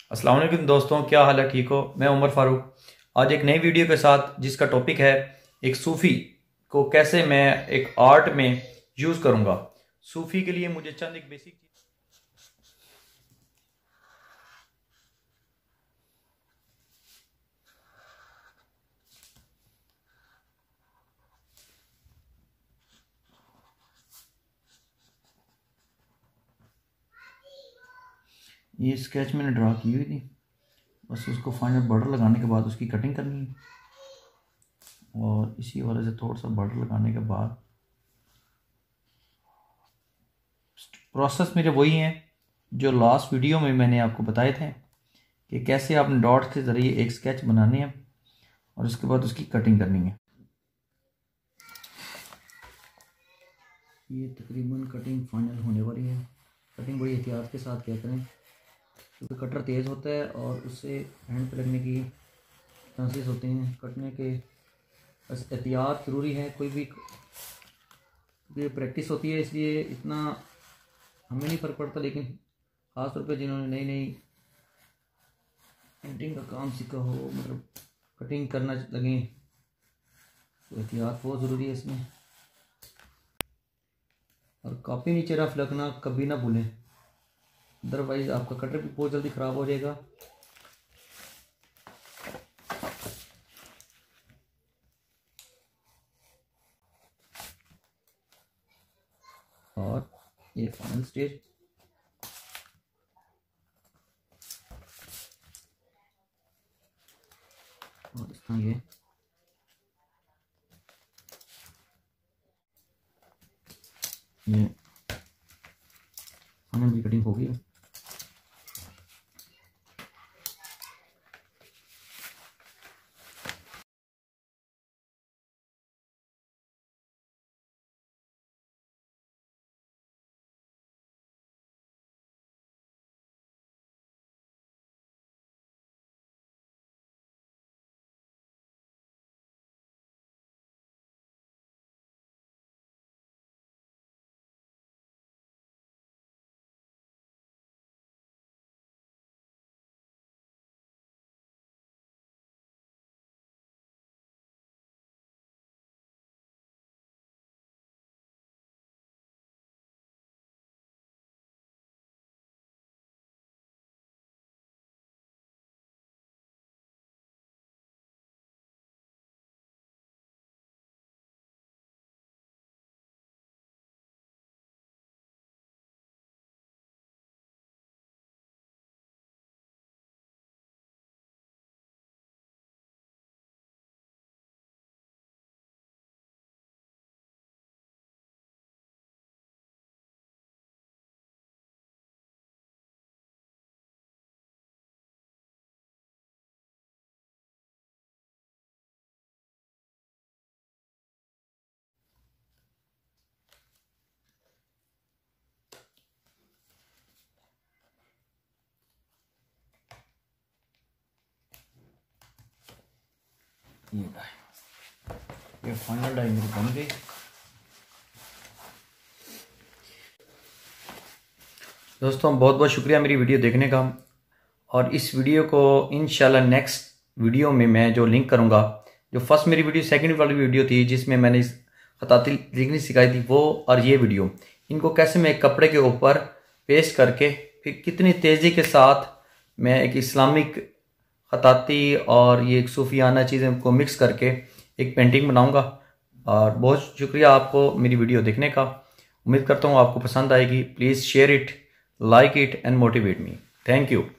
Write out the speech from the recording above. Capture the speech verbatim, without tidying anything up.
अस्सलाम वालेकुम दोस्तों, क्या हाल है? ठीक हो? मैं उमर फारूक आज एक नई वीडियो के साथ, जिसका टॉपिक है एक सूफ़ी को कैसे मैं एक आर्ट में यूज़ करूँगा। सूफ़ी के लिए मुझे चंद एक बेसिक ये स्केच मैंने ड्रा की हुई थी, बस उसको फाइनल बॉर्डर लगाने के बाद उसकी कटिंग करनी है। और इसी वाले से थोड़ा सा बॉर्डर लगाने के बाद प्रोसेस मेरे वही हैं जो लास्ट वीडियो में मैंने आपको बताए थे कि कैसे आपने डॉट के ज़रिए एक स्केच बनाने हैं और उसके बाद उसकी कटिंग करनी है। ये तकरीबन कटिंग फाइनल होने वाली है। कटिंग बड़ी एहतियात के साथ क्या करें, क्योंकि कटर तेज़ होता है और उससे हैंड पे लगने की चांसेस होते हैं। कटने के बस एहतियात ज़रूरी है। कोई भी ये प्रैक्टिस होती है, इसलिए इतना हमें नहीं फ़र्क पड़ता, लेकिन ख़ास तौर पे जिन्होंने नई नई पेंटिंग का काम सीखा हो, मतलब कटिंग करना लगे, तो एहतियात बहुत ज़रूरी है इसमें। और काफ़ी नीचे रफ लगना कभी ना भूलें, अदरवाइज़ आपका कटर भी बहुत जल्दी ख़राब हो जाएगा। और ये फाइनल स्टेज, और इस तरह ये ये फाइनल भी कटिंग हो गई है। ये ये फाइनल डाई मेरी बन गई। दोस्तों बहुत बहुत शुक्रिया मेरी वीडियो देखने का, और इस वीडियो को इंशाल्लाह नेक्स्ट वीडियो में मैं जो लिंक करूँगा, जो फर्स्ट मेरी वीडियो सेकंड वाली वीडियो थी जिसमें मैंने खताती लिखनी सिखाई थी, वो और ये वीडियो, इनको कैसे मैं एक कपड़े के ऊपर पेस्ट करके फिर कितनी तेज़ी के साथ मैं एक इस्लामिक खताती और ये एक सूफियाना चीज़ें को मिक्स करके एक पेंटिंग बनाऊंगा। और बहुत शुक्रिया आपको मेरी वीडियो देखने का। उम्मीद करता हूँ आपको पसंद आएगी। Please share it, like it and motivate me. Thank you.